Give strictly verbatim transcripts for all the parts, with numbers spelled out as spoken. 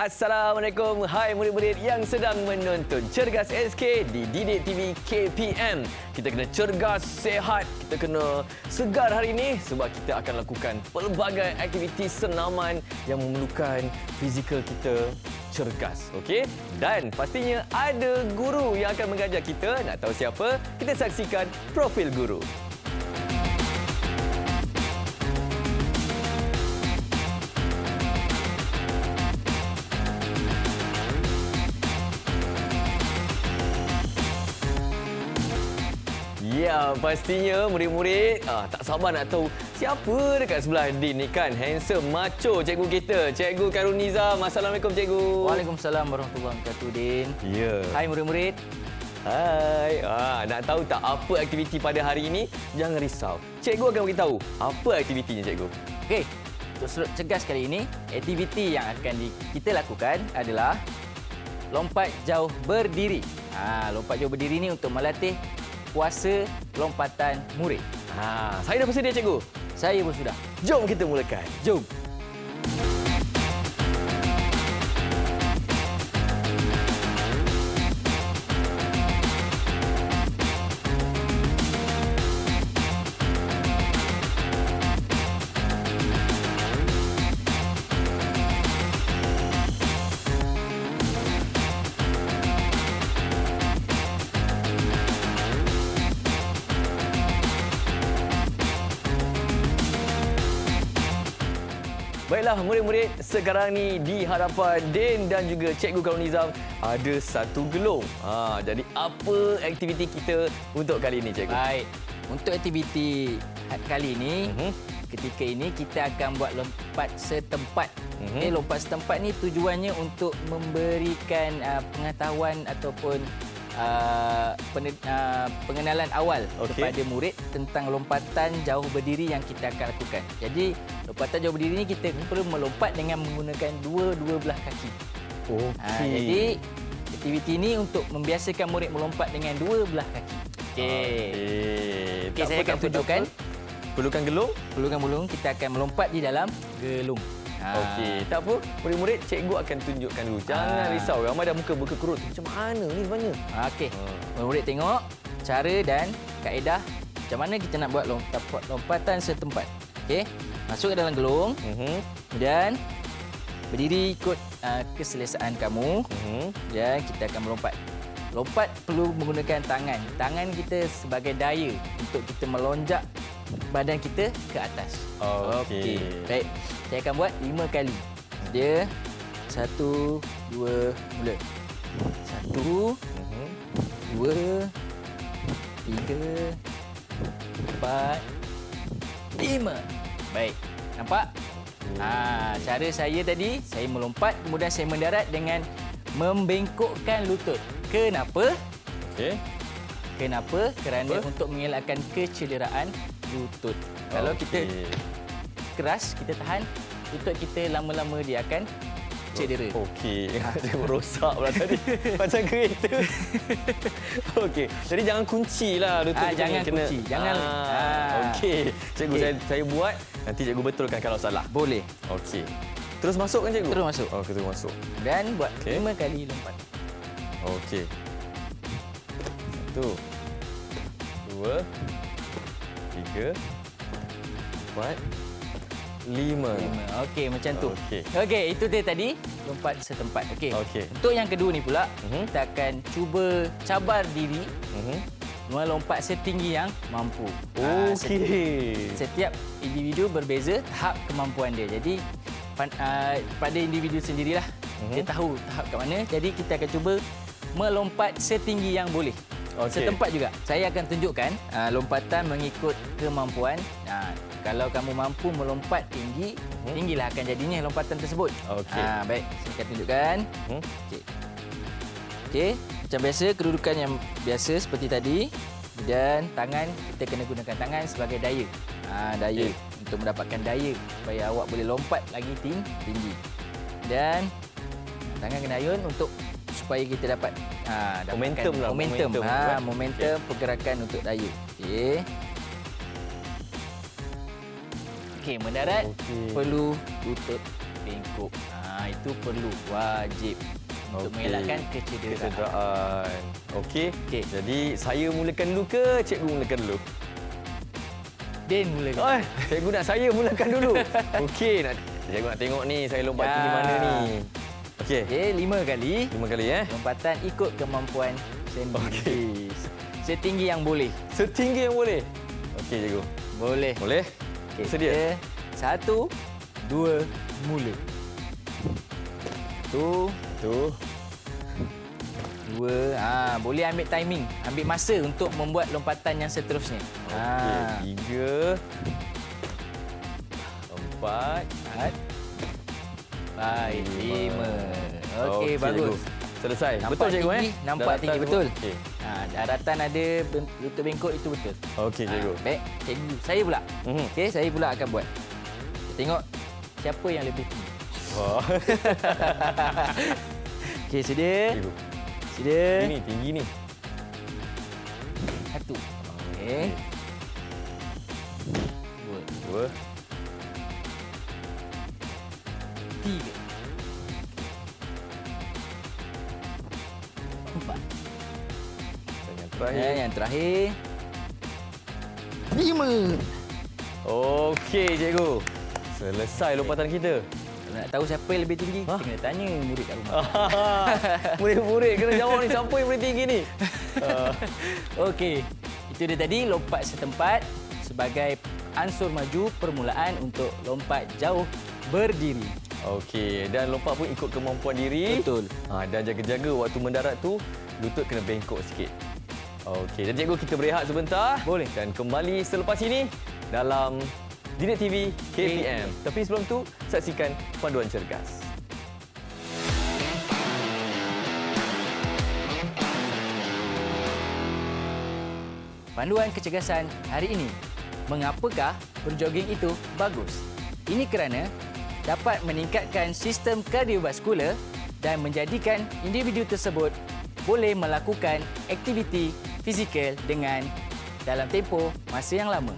Assalamualaikum. Hai murid-murid yang sedang menonton Cergas S K di Didik T V K P M. Kita kena cergas, sehat, kita kena segar hari ini sebab kita akan lakukan pelbagai aktiviti senaman yang memerlukan fizikal kita cergas. Okey? Dan pastinya ada guru yang akan mengajar kita. Nak tahu siapa? Kita saksikan profil guru. Ya, pastinya murid-murid ah, tak sabar nak tahu siapa dekat sebelah Din ni kan. Handsome, macho cikgu kita. Cikgu Khairul Nizam. Assalamualaikum cikgu. Waalaikumsalam warahmatullahi wabarakatuh, Din. Ya. Hai murid-murid. Hai. Ah, nak tahu tak apa aktiviti pada hari ini? Jangan risau. Cikgu akan beritahu apa aktivitinya cikgu. Okey. Untuk sudut cergas kali ini, aktiviti yang akan di, kita lakukan adalah lompat jauh berdiri. Ha, lompat jauh berdiri ni untuk melatih kuasa lompatan murid. Ha, saya dah bersedia cikgu. Saya pun sudah. Jom kita mulakan. Jom. Baiklah murid-murid, sekarang ni di hadapan Din dan juga Cikgu Khairul Nizam ada satu gelung. Ha, jadi apa aktiviti kita untuk kali ini cikgu? Baik. Untuk aktiviti kali ini, uh-huh. ketika ini kita akan buat lompat setempat. Uh-huh. Okay, lompat setempat ni tujuannya untuk memberikan uh, pengetahuan ataupun Uh, pen, uh, pengenalan awal okay. kepada murid tentang lompatan jauh berdiri yang kita akan lakukan. Jadi, lompatan jauh berdiri ini kita perlu melompat dengan menggunakan dua-dua belah kaki. Okay. Uh, jadi, aktiviti ini untuk membiasakan murid melompat dengan dua belah kaki. Okey. Okay. Okay, saya akan tunjukkan. Perlukan gelung? Perlukan gelung. Kita akan melompat di dalam gelung. Okey, tak apa. Murid-murid, cikgu akan tunjukkan dulu. Jangan ha. risau. Ramai dah muka buka kerut. Macam mana ni sebenarnya? Okey. Ha. Murid tengok cara dan kaedah macam mana kita nak buat lompatan setempat. Okey. Masuk ke dalam gelung. Uh-huh. Kemudian berdiri ikut uh, keselesaan kamu. Uh-huh. Dan kita akan melompat. Lompat perlu menggunakan tangan. Tangan kita sebagai daya untuk kita melonjak badan kita ke atas. Okey. Okey. Baik. Saya akan buat lima kali. Dia satu, dua, mula. Satu, uh-huh. dua, tiga, empat, lima. Baik. Nampak? Ha, cara saya tadi, saya melompat, kemudian saya mendarat dengan membengkokkan lutut. Kenapa? Okey. Kenapa? Kerana Apa? untuk mengelakkan kecederaan lutut. Okay. Kalau kita keras, kita tahan, lutut kita lama-lama dia akan cedera. Okey. Dia merosak pula tadi. Macam kereta. Okey. Jadi jangan kuncilah lutut. Ah, jangan kena. kunci. Jangan. Ah, ah. Okey. Cikgu okay. saya saya buat, nanti cikgu betulkan kalau salah. Boleh. Okey. Terus masuk kan cikgu? Terus masuk. Oh, terus masuk. Dan buat okay. lima kali lompat. Okey. Satu. Dua. Tiga. Empat. Lima. Lima. Okey, macam tu. Okey. Okey, itu dia tadi lompat setempat. Okey. Okey. Untuk yang kedua ni pula, uh-huh. kita akan cuba cabar diri uh-huh. melompat setinggi yang mampu. Okey. Setiap, setiap individu berbeza tahap kemampuan dia. Jadi pada individu sendirilah uh-huh. dia tahu tahap kat mana. Jadi kita akan cuba melompat setinggi yang boleh. Okay. Setempat juga. Saya akan tunjukkan uh, lompatan mengikut kemampuan. Uh, kalau kamu mampu melompat tinggi, hmm. tinggilah akan jadinya lompatan tersebut. Okey. Uh, baik, saya akan tunjukkan. Hmm. Okey. Okey, macam biasa kedudukan yang biasa seperti tadi. Dan tangan kita kena gunakan tangan sebagai daya. Uh, daya okay. untuk mendapatkan daya supaya awak boleh lompat lagi tinggi. Dan tangan kena ayun untuk supaya kita dapat ha, momentum lah, momentum, momentum, ha, kan? momentum okay. pergerakan untuk daya. Okey. Okey, mendarat okay. perlu lutut bengkok. Ha, Ha, itu perlu, wajib. Untuk Okey. mengelakkan kecederaan. Kecederaan. Okey. Okey. Jadi saya mulakan dulu ke cikgu mulakan dulu? Din mulakan. Oh, cikgu nak saya mulakan dulu. Okey, nak cikgu nak tengok ni saya lompat tinggi Ya. mana ni. Okey. Okey, lima kali. Lima kali eh. Lompatan ikut kemampuan sendiri. Okey. Setinggi yang boleh. Setinggi yang boleh. Okey, cikgu. Boleh. Boleh? Okey, Sedia? kita Satu, dua, mula. Satu, Tu. dua. Ha, boleh ambil timing. Ambil masa untuk membuat lompatan yang seterusnya. Okey, Ha, tiga. Empat. empat. Baik, lima. Okey, Okey, bagus. cikgu. Selesai. Nampak betul cikgu tinggi, eh? nampak Daratan tinggi, semua? betul. Okey. Ha, daratan ada ben- lutut bengkok itu betul. Okey, cikgu. Ha, baik, cikgu. Saya pula. Mhm. Okey, saya pula akan buat. Kita tengok siapa yang lebih tinggi. Wah. Okey, sedia? Cikgu. Sedia? Ini tinggi ni. Satu. Okey. Dua. Dua. Tiga. Empat. Dan yang Dan terakhir. yang terakhir. Lima. Okey, cikgu. Selesai lompatan kita. Kalau nak tahu siapa yang lebih tinggi, Ha? kena tanya murid kat rumah. Murid-murid kena jawab ni siapa yang paling tinggi ni. Uh, Okey. Itu dia tadi lompat setempat sebagai ansur maju permulaan untuk lompat jauh berdiri. Okey, dan lompat pun ikut kemampuan diri. Betul. Ha, dan jaga-jaga waktu mendarat tu lutut kena bengkok sikit. Okey, dan cikgu kita berehat sebentar. Boleh. Dan kembali selepas ini dalam Didik T V K P M. Tapi sebelum tu, saksikan panduan cergas. Panduan kecergasan hari ini. Mengapakah berjoging itu bagus? Ini kerana dapat meningkatkan sistem kardiovaskular dan menjadikan individu tersebut boleh melakukan aktiviti fizikal dengan dalam tempoh masa yang lama.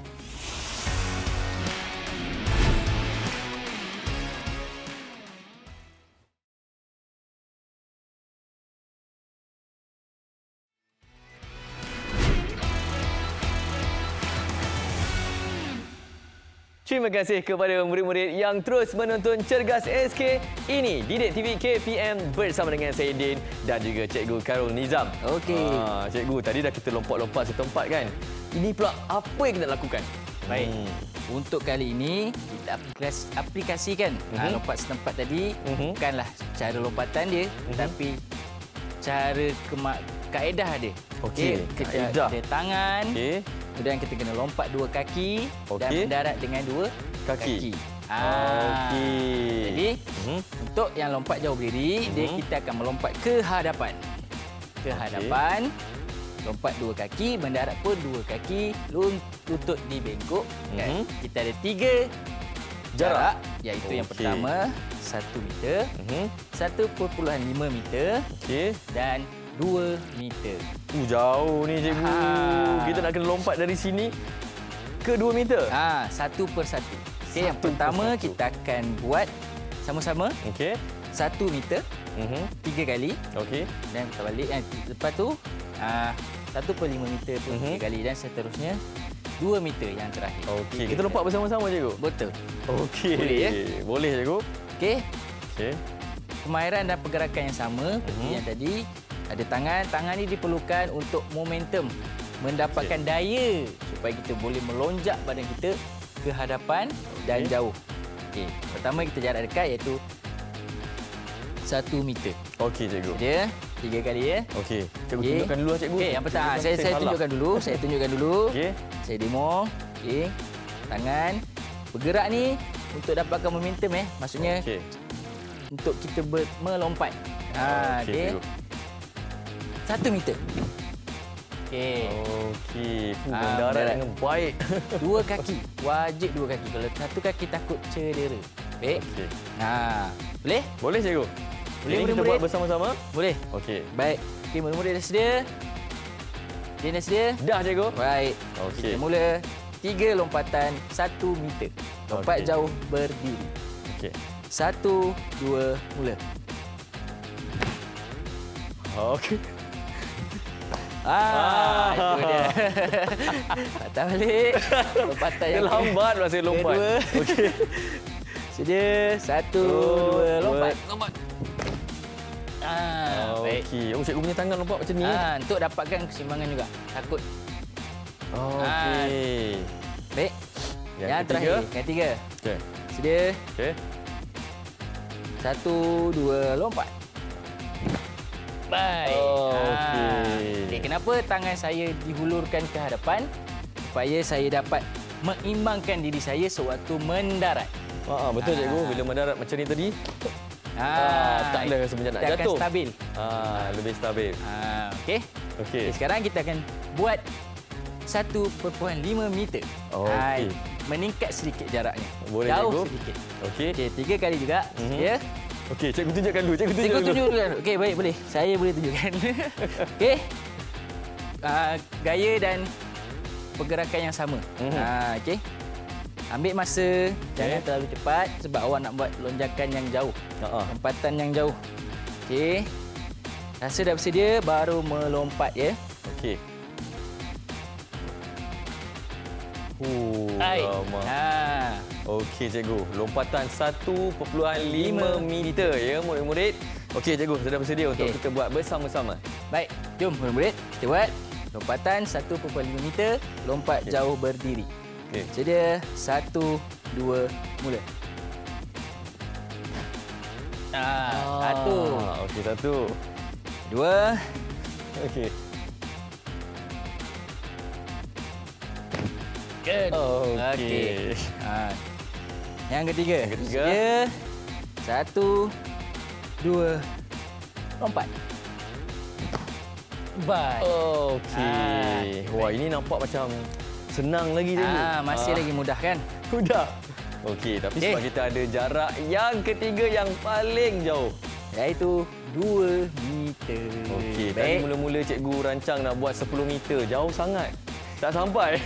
Terima kasih kepada murid-murid yang terus menonton Cergas S K. Ini Didik T V K P M bersama dengan saya Din dan juga Cikgu Karul Nizam. Okey. Ah, cikgu, tadi dah kita lompat-lompat setempat kan? Ini pula apa yang kita lakukan? Baik. Hmm. Untuk kali ini kita aplikasi, aplikasikan Mhm. uh-huh. lompat setempat tadi. Mhm. Bukanlah cara lompatan dia, Mhm. tapi cara kema- kaedah dia. Okey, kita kaedah. ada tangan. Okey. Kemudian kita kena lompat dua kaki dan Okey. mendarat dengan dua Kaki. kaki. Okey. Jadi Mhm. untuk yang lompat jauh berdiri, dia Mhm. kita akan melompat ke hadapan. Ke Okey. hadapan. Lompat dua kaki, mendarat pun dua kaki, lut- lutut dibengkok. Kan? Mhm. Kita ada tiga Jarak. jarak, iaitu yang Okey. pertama satu meter, Mhm. satu perpuluhan lima meter Okey. dan dua meter. Uh, jauh ni cikgu. Ha. Kita nak kena lompat dari sini ke dua meter. Ah, satu per satu. Okey, yang Satu per pertama satu. kita akan buat sama-sama Okey. satu meter Mhm. tiga kali Okey. dan kita balik. Eh, lepas tu ah, satu per lima meter pun Mhm. tiga kali dan seterusnya dua meter yang terakhir. Okey, Tiga kita lompat kali. bersama-sama cikgu. Betul. Okey. Boleh, ya? Boleh cikgu. Okey, Okey. kemahiran dan pergerakan yang sama seperti Mhm. yang tadi. Ada tangan, tangan ini diperlukan untuk momentum, mendapatkan daya supaya kita boleh melonjak badan kita ke hadapan dan Okey. jauh. Okey, pertama kita jarak dekat iaitu satu meter. Okey cikgu. Dia tiga kali ya. Okey. Cikgu Okey. tunjukkan dulu lah cikgu. Okey, yang pertama Cikgu saya saya salah. tunjukkan dulu, saya tunjukkan dulu. Okey. Saya demo. Okey. Tangan bergerak ni untuk dapatkan momentum eh. Maksudnya Okey. untuk kita ber, melompat. Ha, Okey, okey. cikgu. Satu meter. Okey. Okey. Fuh, Ah, mendarat mendarat. dengan baik. Dua kaki. Wajib dua kaki. Kalau satu kaki takut cedera. Baik. Okey. Ha. Boleh? Boleh cikgu? Boleh, Ini kita murid-murid? buat bersama-sama. Boleh. Okey. Baik. Okey, murid-murid dah sedia? Dia dah sedia? Dah cikgu. Baik. Okey. Kita mula tiga lompatan satu meter. Lompat Okey. jauh berdiri. Okey. Satu, dua, mula. Okey. Ah, itu dia. Patah balik. Lompatan Dia yang lambat lah saya lompat. kedua. Okey. Sedia. Satu, dua, lompat. Lompat. Ah, baik. Okey. Oh, cikgu punya tangan lompat macam ni. Ah, untuk dapatkan keseimbangan juga. Takut. Okey. Baik. Yang Yang, ketiga. terakhir. Yang ketiga. Okey. Sedia. Okey. Satu, dua, lompat. Baik. Oh, Ah. okey. Okey, kenapa tangan saya dihulurkan ke hadapan? Supaya saya dapat mengimbangkan diri saya sewaktu mendarat. Ah, betul Ah. cikgu. Bila mendarat macam ni tadi, Ah, ah, tak ada rasa macam nak kita akan jatuh. stabil. Ah, lebih stabil. Ah, okey. Okey. Okay, sekarang kita akan buat satu perpuluhan lima meter. Oh, Ah, okey. meningkat sedikit jaraknya. Boleh, Jauh cikgu. sedikit. Okey. Okey, tiga kali juga. Mhm. Ya. Okey, cikgu tunjukkan dulu. Cikgu tunjuk Cikgu dulu. tunjuk dulu. Okey, baik, boleh. Saya boleh tunjukkan. Okey. Ah, gaya dan pergerakan yang sama. Mhm. Ah, okey. Ambil masa, jangan terlalu cepat sebab awak nak buat lonjakan yang jauh. Ha. Lompatan yang jauh. Okey. Rasa dah bersedia, baru melompat ya. Okey. Uh, Baik. lama. Ha. Okey cikgu, lompatan satu perpuluhan lima meter ya murid-murid. Okey cikgu, sudah bersedia untuk Okey. kita buat bersama-sama. Baik, jom murid-murid kita buat lompatan satu perpuluhan lima meter, lompat Okey. jauh berdiri. Okey. Sedia, satu, dua, mula. Ah, satu, Ah, okey satu. dua, Okey. good. Okey. Ah. Yang ketiga. Yang ketiga. Sedia, satu, dua, lompat. Baik. Okey. Ah, Wah, ini nampak macam senang lagi cikgu. Ah, masih Ah, lagi mudah kan? Mudah. Okey, tapi Okey. sebab kita ada jarak yang ketiga yang paling jauh. Iaitu dua meter. Okey, tadi mula-mula cikgu rancang nak buat sepuluh meter. Jauh sangat. Tak sampai.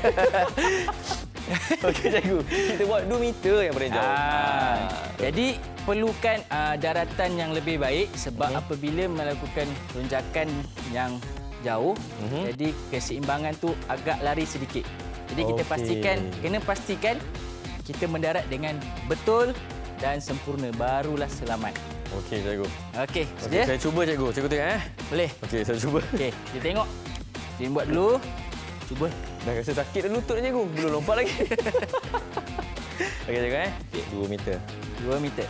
Okey cikgu, kita buat dua meter yang paling jauh. Ah, jadi perlukan uh, daratan yang lebih baik sebab Mhm. apabila melakukan lonjakan yang jauh, Mhm. jadi keseimbangan tu agak lari sedikit. Jadi kita Okey. pastikan, kena pastikan kita mendarat dengan betul dan sempurna, barulah selamat. Okey cikgu. Okey, Okey, sedia? saya cuba cikgu. Cikgu tengok eh. Boleh. Okey, saya cuba. Okey, kita tengok. Kita buat dulu. Cuba. Dah rasa sakit dah lutut cikgu. Belum lompat lagi. Okey cikgu eh. Okey. dua meter. dua meter.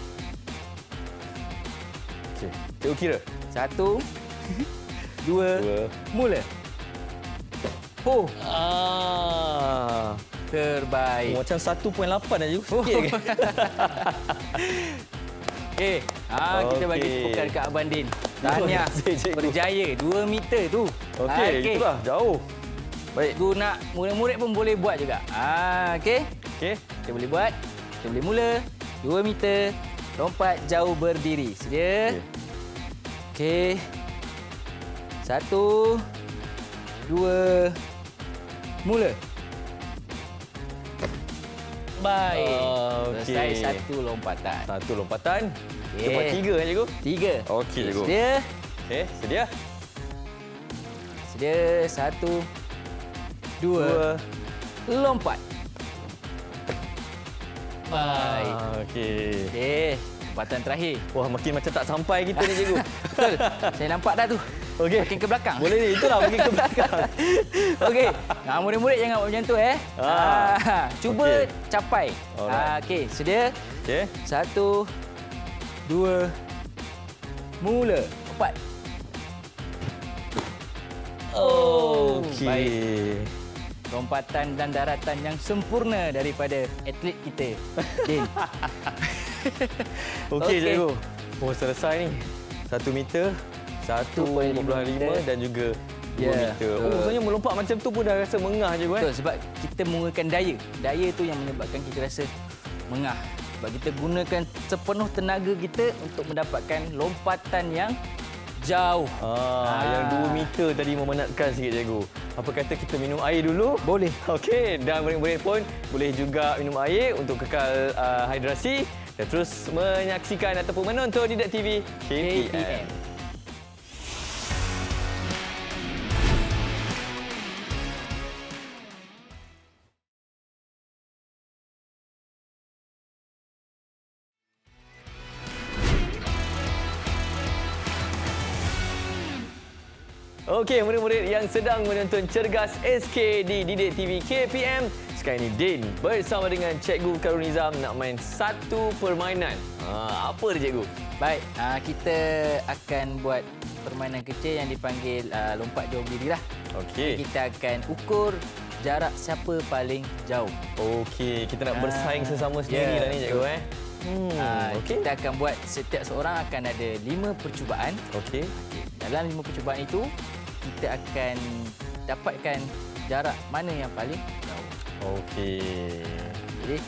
Okey. Cikgu kira. Satu, dua, Dua. mula. Oh, Ah. terbaik. Oh, macam satu perpuluhan lapan dah cikgu. Sikit lagi. Okey, ah kita bagi Okey. tepukan dekat Abang Din. Terima Tahniah, kasih, cikgu. berjaya dua meter tu. Okey, itulah jauh. Baik. Tu nak murid-murid pun boleh buat juga. Ah, okey. Okey. Kita boleh buat. Kita boleh mula dua meter, lompat jauh berdiri. Sedia? Okey. Satu, dua, mula. Baik. Ah, okey. Selesai satu lompatan. Satu lompatan. Kita Okey. buat tiga kan cikgu? Tiga. Okey, cikgu. Sedia? Okey, sedia? Sedia. Satu, dua, Dua. lompat. Baik. Ah, okey. Okey. Lompatan terakhir. Wah, makin macam tak sampai kita ni cikgu. Betul. Saya nampak dah tu. Okey. Makin ke belakang. Boleh ni, itulah makin ke belakang. Okey. Nah, murid-murid jangan buat macam tu eh. Ah. Ah, cuba Okey. capai. Alright. Ah, okey, sedia? Okey. Satu, dua, mula. Empat. Oh, baik. Okey. Lompatan dan daratan yang sempurna daripada atlet kita, Din. Okey, Okey. cikgu. Oh, selesai ni. Satu meter, satu perpuluhan lima dan juga dua Ya, meter. Oh, betul. maksudnya melompat macam tu pun dah rasa mengah cikgu eh? Betul, sebab kita menggunakan daya. Daya tu yang menyebabkan kita rasa mengah. Sebab kita gunakan sepenuh tenaga kita untuk mendapatkan lompatan yang jauh. Ah, Ah. yang dua meter tadi memenatkan sikit cikgu. Apa kata kita minum air dulu? Boleh. Okey, dan murid-murid pun boleh juga minum air untuk kekal uh, hidrasi Dan terus menyaksikan ataupun menonton Didik T V K P M. Okey, murid-murid yang sedang menonton Cergas S K di Didik T V K P M. Sekarang ini Din bersama dengan Cikgu Khairul Nizam nak main satu permainan. Ha, apa dia Cikgu? Baik, uh, kita akan buat permainan kecil yang dipanggil uh, lompat jauh berdiri lah. Okey. Kita akan ukur jarak siapa paling jauh. Okey, kita nak Ah, bersaing sesama sendiri ya, lah ni Cikgu eh. Hmm, Uh, okey. Kita akan buat setiap seorang akan ada lima percubaan. Okey. Okay. Dalam lima percubaan itu, kita akan dapatkan jarak mana yang paling jauh. Okey. Jadi,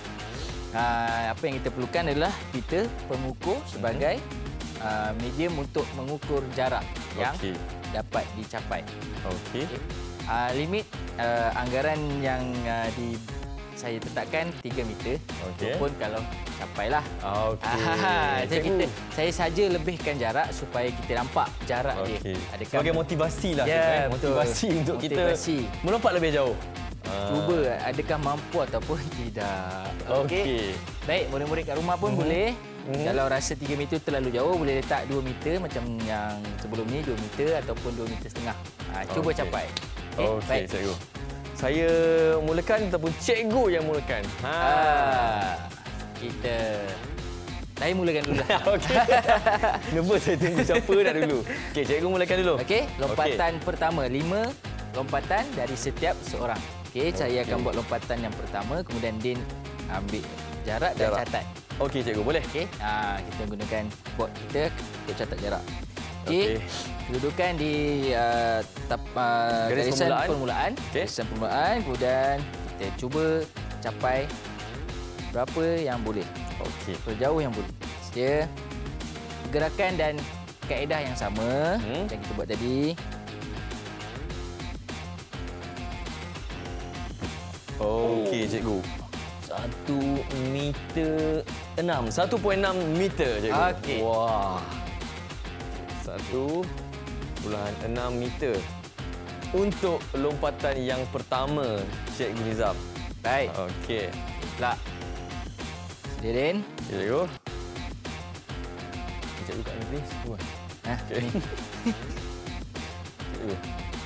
uh, apa yang kita perlukan adalah kita pengukur sebagai uh, medium untuk mengukur jarak yang Okey. dapat dicapai. Okey. Okay. Uh, limit uh, anggaran yang uh, di saya tetapkan tiga meter. Okey. Walaupun kalau capailah. Okey. Ah, jadi Cikgu. kita, saya saja lebihkan jarak supaya kita nampak jarak Okey. dia. Adakah Sebagai motivasi lah. Ya, Cikgu, eh. betul. Motivasi untuk Motivasi. kita melompat lebih jauh. Ah. Cuba adakah mampu ataupun tidak. Okey. Baik, murid-murid kat rumah pun Mhm. boleh. Mhm. Kalau rasa tiga meter terlalu jauh, boleh letak dua meter macam yang sebelum ni, dua meter ataupun dua meter setengah. Ha, cuba Okey. capai. Okey, Cikgu. Saya mulakan ataupun Cikgu yang mulakan? Ha. Ah, kita saya mulakan dulu lah. Okey. Nervous saya tunggu siapa dah dulu. Okey, Cikgu mulakan dulu. Okey, lompatan okay. pertama, lima lompatan dari setiap seorang. Okey, okay. saya akan buat lompatan yang pertama, kemudian Din ambil jarak, dan Jarak. catat. Okey, Cikgu, boleh? Okey, ha, kita gunakan board kita untuk catat jarak. Okey, Okey. kedudukan di uh, tap, uh, Garis garisan permulaan. permulaan. Okey. Garisan permulaan, kemudian kita cuba capai berapa yang boleh. Okey. Sejauh yang boleh. Dia gerakan dan kaedah yang sama Hmm. yang kita buat tadi. Okey, Cikgu. Satu meter enam. Satu poin enam meter, Cikgu. Okey. Wah. Satu puluhan enam meter. Untuk lompatan yang pertama, Cikgu Nizam. Baik. Okey. Pula. Sedia, Din. Okey, Cikgu. Cikgu kat ni, sepuluh. Ha, Okey. ni. Cikgu.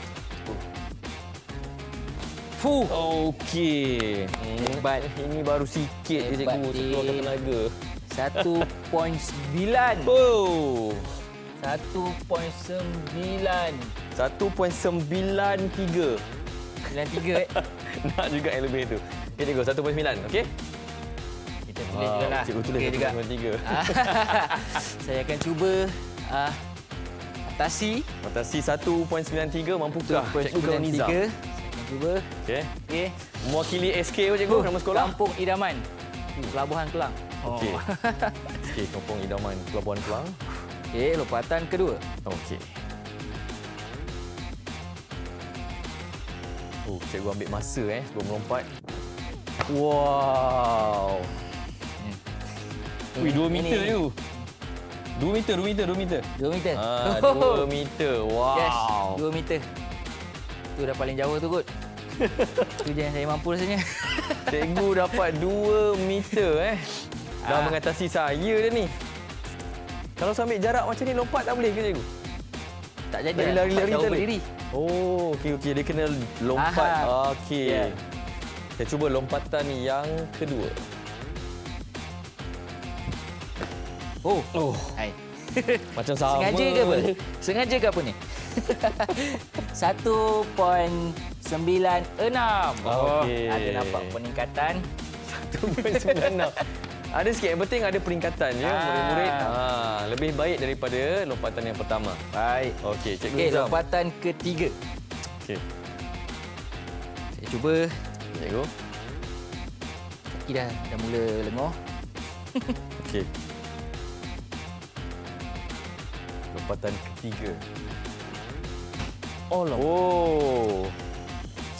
Fuh. Okey. Hebat. Ini baru sikit je, Hebat, Cikgu. Saya keluarkan Din. tenaga. satu perpuluhan sembilan. Oh. satu perpuluhan sembilan. satu perpuluhan sembilan tiga. sembilan tiga eh. Nak juga yang lebih tu. Okey, Cikgu. satu perpuluhan sembilan. Okey? Kita tulis juga lah. Cikgu tulis Okey satu juga. perpuluhan tiga. Saya akan cuba uh, atasi Matasi satu perpuluhan sembilan tiga mampukah Cikgu Khairul sembilan Nizam? tiga. Saya akan cuba. Okey. Okey. Mewakili S K apa, Cikgu? Nama sekolah? Kampung Idaman. Pelabuhan Kelang. Okey. Oh. Okey, Kampung Idaman, Pelabuhan Kelang. Okey, lompatan kedua. Okey. Oh, Cikgu ambil masa eh sebelum melompat. Wow. Ui, dua meter Ini. tu. Dua meter, dua meter, dua meter. dua meter. Ah, dua meter. Wow. Yes, dua meter. Itu dah paling jauh tu kot. Itu je yang saya mampu rasanya. Cikgu dapat dua meter eh. Dah Ah. mengatasi saya dah ni. Kalau saya ambil jarak macam ni lompat tak boleh ke, Cikgu? Tak jadi Lari, lah, lari, lompat lari jauh tak berdiri. Oh, okey okey dia kena lompat. Aha. Okey. Ya. Saya cuba lompatan yang kedua. Oh. Oh, Hai. macam sama. Sengaja ke apa? Sengaja ke apa ni? satu perpuluhan sembilan enam. Oh, Okey. ada nampak peningkatan. satu perpuluhan sembilan enam. Ada sikit, yang penting ada peningkatan ya, Ah. murid-murid. Ah, lebih baik daripada lompatan yang pertama. Baik. Okey, Cikgu Okey, Nizam. lompatan ketiga. Okey. Saya cuba. Cikgu. Kaki dah, dah mula lengoh. Okey. Lompatan ketiga. Oh, lompat. Oh.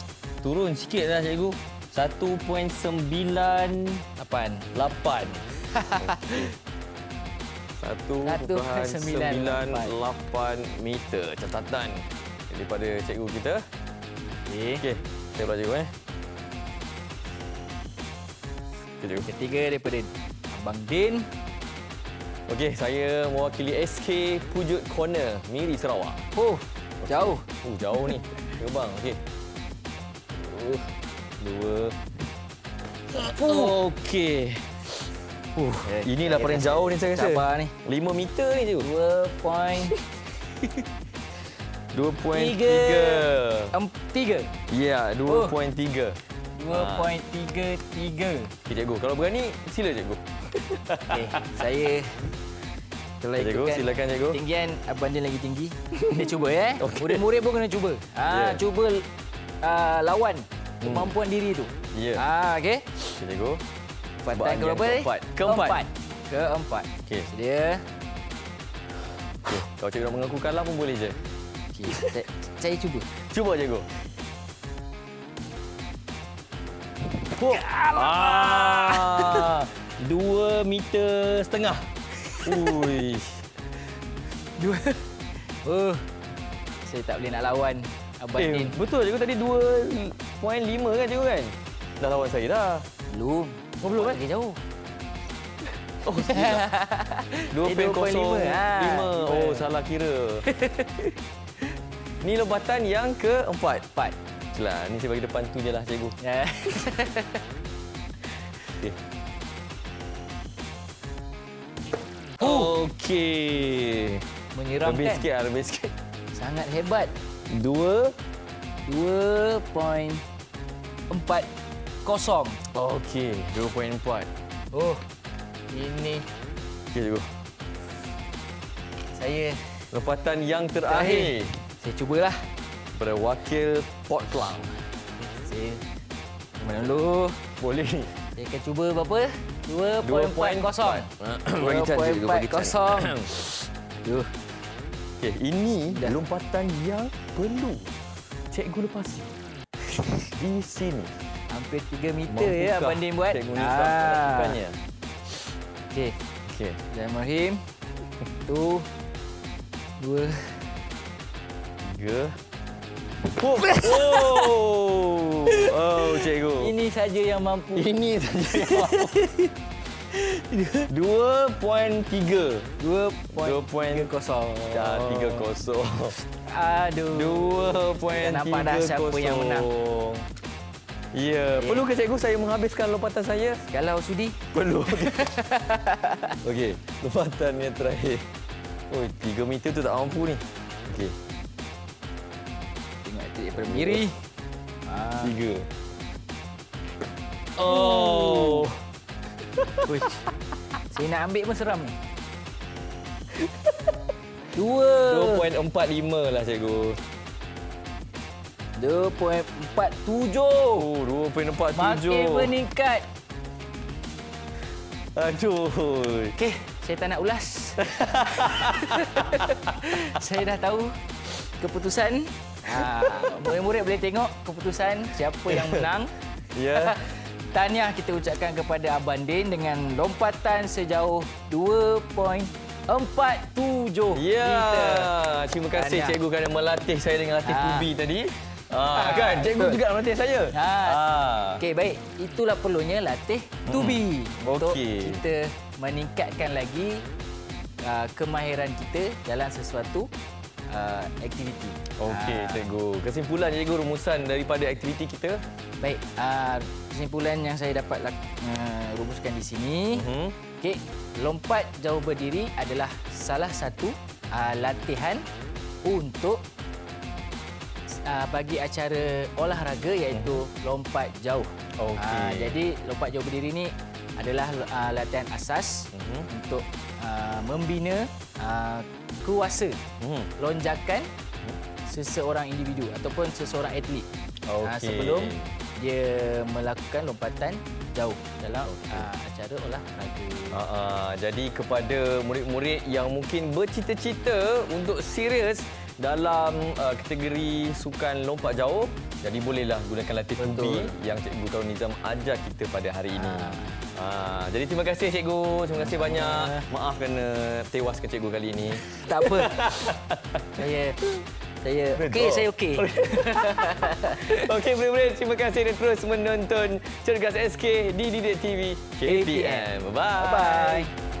Turun sikit dah, Cikgu. satu perpuluhan sembilan Lapan. lapan. Okay. satu perpuluhan sembilan lapan meter. Catatan daripada cikgu kita. Okey. Okey, saya pula cikgu eh. Okay, cikgu. Ketiga daripada Abang Din. Okey, saya mewakili S K Pujut Corner, Miri Sarawak. Oh, jauh. Uh, jauh ni. Terbang. Okey. Uh, dua. Uh. Okey. Uh, inilah paling jauh ni saya rasa. Sabar ni. lima meter ni cikgu. dua point dua perpuluhan tiga. tiga. Ya, dua perpuluhan tiga. dua perpuluhan tiga tiga. Okey, cikgu. Kalau berani, sila cikgu. Okey, saya telah cikgu, ikutkan silakan cikgu. Tinggian Abang Din lagi tinggi. Kita cuba ya. Okey. Murid-murid pun kena cuba. Ah, Yeah. cuba uh, lawan kemampuan diri tu. Ya. Ah, okey. Okey, cikgu. Tempatan ke berapa? Keempat. Keempat. Keempat. Keempat. Okey. Sedia. Okey. Kalau cikgu nak mengaku kalah pun boleh je. Okey, saya, saya cuba. Cuba cikgu. Oh. Ah, dua meter setengah. Ui. Dua. Oh. Saya tak boleh nak lawan Abang Eh, Din. betul cikgu tadi dua perpuluhan lima kan cikgu kan? Dah lawan saya dah. Belum. Oh, belum eh? Lagi jauh. Oh, tidak. dua perpuluhan kosong lima. Oh, salah kira. Ni lompatan yang keempat. Empat. Celah, ni saya bagi depan tu je lah cikgu. Ya. Okey. Okey. Menyeramkan. Lebih sikit lah, lebih sikit. Sangat hebat. Dua. dua perpuluhan empat kosong. Okey, dua perpuluhan empat. Oh, ini Okey cikgu. saya Lompatan yang terakhir. Saya cubalah. Pada wakil Port Klang. Saya mana dulu? Boleh ni. Saya akan cuba berapa? dua perpuluhan empat kosong. Bagi chance cikgu, bagi chance. kosong. Aduh. Okey, ini Dah. lompatan yang perlu cikgu lepasi. Di sini. Hampir tiga meter ya Abang Din buat. Cikgu Nisa melakukannya. Okey. Okey. Bismillahirrahmanirrahim. Satu. Dua. Tiga. Oh. Oh. Oh, cikgu. Ini saja yang mampu. Ini saja yang mampu. dua perpuluhan tiga. dua dua perpuluhan tiga kosong. Dah tiga kosong. Aduh. dua perpuluhan Nampak dah tiga siapa kosong. yang menang. Ya, Okay. perlu ke cikgu saya menghabiskan lompatan saya? Kalau sudi. Perlu. Okey, lompatan yang terakhir. Oh, tiga meter tu tak mampu ni. Okey, Tengok itu daripada Miri. Ah. tiga. Oh. Uish. Saya nak ambil pun seram ni. Dua. dua perpuluhan empat lima lah cikgu. dua perpuluhan empat tujuh. Oh, dua perpuluhan empat tujuh. Makin meningkat. Aduh. Okey, saya tak nak ulas. Saya dah tahu keputusan. Ha, murid-murid boleh tengok keputusan siapa yang menang. Ya. Tahniah kita ucapkan kepada Abang Din dengan lompatan sejauh dua perpuluhan empat tujuh Ya. meter. Terima kasih Tahniah. cikgu kerana melatih saya dengan latih Ah. tubi tadi. Ah, Ah, kan? Cikgu betul. juga melatih saya. Ha. Ah. Okey, baik. Itulah perlunya latih tubi untuk Okey. kita meningkatkan lagi uh, kemahiran kita dalam sesuatu uh, aktiviti. Okey, Ah, cikgu. Kesimpulan cikgu rumusan daripada aktiviti kita. Baik, uh, kesimpulan yang saya dapat uh, rumuskan di sini. Mhm. Okey, lompat jauh berdiri adalah salah satu uh, latihan untuk uh, bagi acara olahraga iaitu lompat jauh. Okey. Uh, jadi lompat jauh berdiri ni adalah uh, latihan asas Mhm. untuk uh, membina uh, kuasa Mhm. lonjakan seseorang individu ataupun seseorang atlet. Uh, Okey. sebelum dia melakukan lompatan jauh dalam uh, acara olahraga. Uh, uh, jadi kepada murid-murid yang mungkin bercita-cita untuk serius dalam uh, kategori sukan lompat jauh, jadi bolehlah gunakan latih tubi yang Cikgu Karul Nizam ajar kita pada hari ini. Uh. Uh, jadi terima kasih Cikgu, terima kasih banyak. Maaf kerana tewaskan Cikgu kali ini. Tak apa. saya saya okey, saya okey. Okey, murid-murid, terima kasih dan terus menonton Cergas S K di Didik T V K P M. Bye-bye. Bye-bye.